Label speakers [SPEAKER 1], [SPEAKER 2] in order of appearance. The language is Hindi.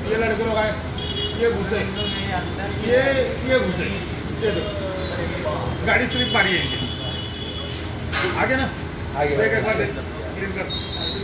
[SPEAKER 1] ये लड़के लोग आए, ये घुसे, ये घुसे, ये देखो गाड़ी स्लिप मारी है इनकी। आगे ना,
[SPEAKER 2] आगे
[SPEAKER 1] एक बार देख,